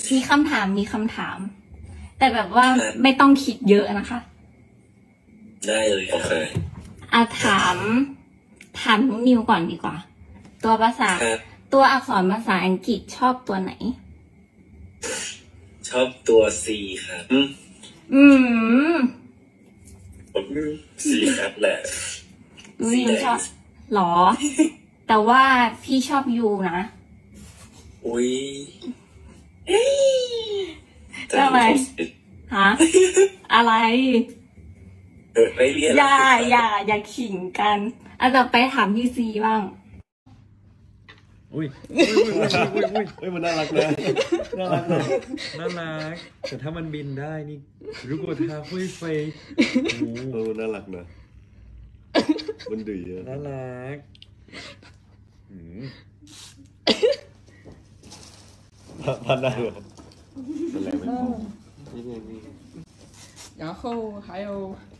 มีคำถาม แต่แบบว่าไม่ต้องคิดเยอะนะคะได้เลยโอเคถามน้องนิวก่อนดีกว่า ตัวอักษรภาษาอังกฤษชอบตัวไหนชอบตัว C ครับC ครับแหละนิวชอบหรอ แต่ว่าพี่ชอบยูนะอุ้ยทำไมฮะอะไรไม่เรียนอย่าขิงกันต่อไปถามพี่ซีบ้างอุ้ยมันน่ารักนะน่ารักแต่ถ้ามันบินได้นี่如果它会飞น่ารักนะมันดื้อน่ารักพันได้หรออะไรไม่พอ然后还有